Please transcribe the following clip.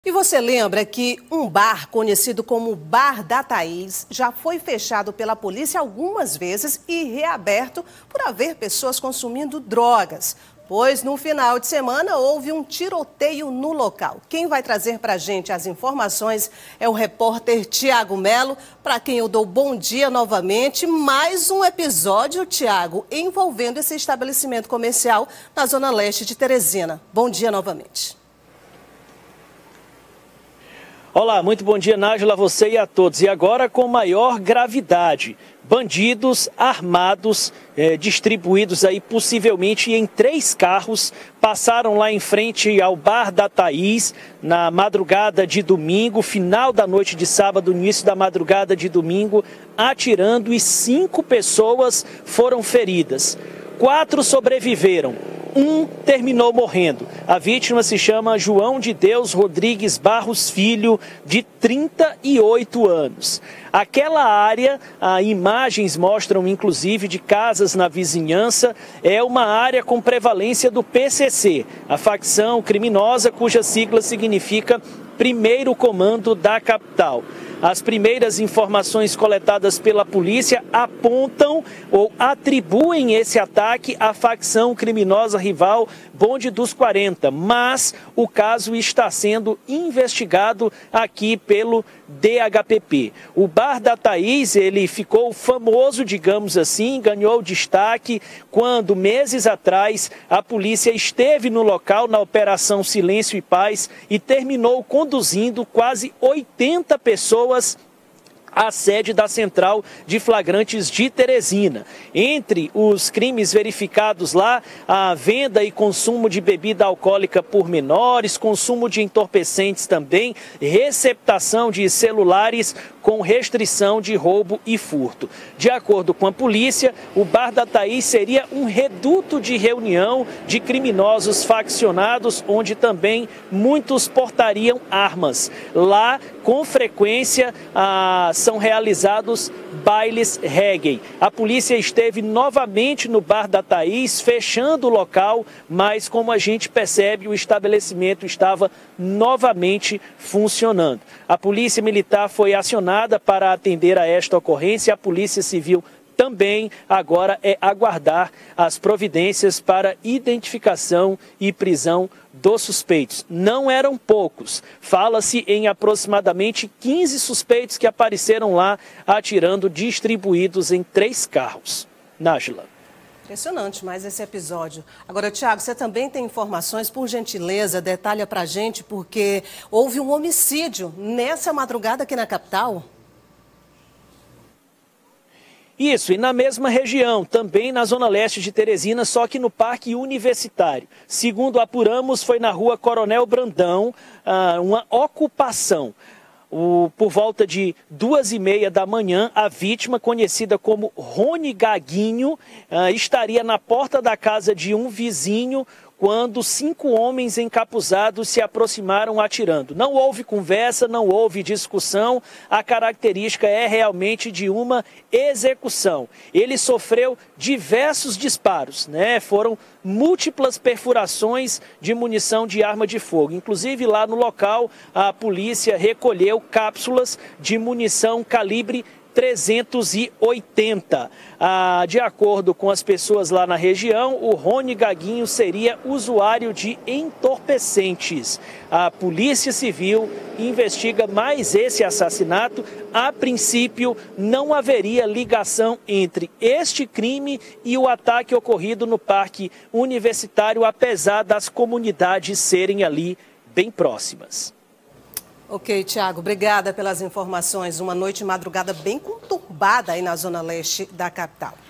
E você lembra que um bar conhecido como Bar da Thaís já foi fechado pela polícia algumas vezes e reaberto por haver pessoas consumindo drogas? Pois no final de semana houve um tiroteio no local. Quem vai trazer para a gente as informações é o repórter Tiago Melo, para quem eu dou bom dia novamente. Mais um episódio, Tiago, envolvendo esse estabelecimento comercial na zona leste de Teresina. Bom dia novamente. Olá, muito bom dia, Nájila, a você e a todos. E agora com maior gravidade, bandidos armados, distribuídos aí possivelmente em 3 carros, passaram lá em frente ao Bar da Thaís na madrugada de domingo, final da noite de sábado, início da madrugada de domingo, atirando e 5 pessoas foram feridas. 4 sobreviveram. 1 terminou morrendo. A vítima se chama João de Deus Rodrigues Barros Filho, de 38 anos. Aquela área, imagens mostram inclusive de casas na vizinhança, é uma área com prevalência do PCC, a facção criminosa cuja sigla significa Primeiro Comando da Capital. As primeiras informações coletadas pela polícia apontam ou atribuem esse ataque à facção criminosa rival Bonde dos 40, mas o caso está sendo investigado aqui pelo DHPP. O Bar da Thaís, ele ficou famoso, digamos assim, ganhou destaque quando, meses atrás, a polícia esteve no local na Operação Silêncio e Paz e terminou conduzindo quase 80 pessoas à sede da Central de Flagrantes de Teresina. Entre os crimes verificados lá, a venda e consumo de bebida alcoólica por menores, consumo de entorpecentes também, receptação de celulares com restrição de roubo e furto. De acordo com a polícia, o Bar da Thaís seria um reduto de reunião de criminosos faccionados, onde também muitos portariam armas. Lá, com frequência, são realizados bailes reggae. A polícia esteve novamente no Bar da Thaís, fechando o local, mas como a gente percebe, o estabelecimento estava novamente funcionando. A polícia militar foi acionada para atender a esta ocorrência. A polícia civil também agora é aguardar as providências para identificação e prisão dos suspeitos. Não eram poucos. Fala-se em aproximadamente 15 suspeitos que apareceram lá atirando, distribuídos em 3 carros. Nájila. Impressionante mais esse episódio. Agora, Tiago, você também tem informações, por gentileza, detalha pra gente, porque houve um homicídio nessa madrugada aqui na capital? Isso, e na mesma região, também na zona leste de Teresina, só que no Parque Universitário. Segundo apuramos, foi na rua Coronel Brandão, uma ocupação. Por volta de 2h30 da manhã, a vítima, conhecida como Rony Gaguinho, estaria na porta da casa de um vizinho quando 5 homens encapuzados se aproximaram atirando. Não houve conversa, não houve discussão, a característica é realmente de uma execução. Ele sofreu diversos disparos, né? Foram múltiplas perfurações de munição de arma de fogo. Inclusive lá no local a polícia recolheu cápsulas de munição calibre 380. De acordo com as pessoas lá na região, o Rony Gaguinho seria usuário de entorpecentes. A Polícia Civil investiga mais esse assassinato. A princípio, não haveria ligação entre este crime e o ataque ocorrido no Parque Universitário, apesar das comunidades serem ali bem próximas. Ok, Tiago, obrigada pelas informações. Uma noite e madrugada bem conturbada aí na zona leste da capital.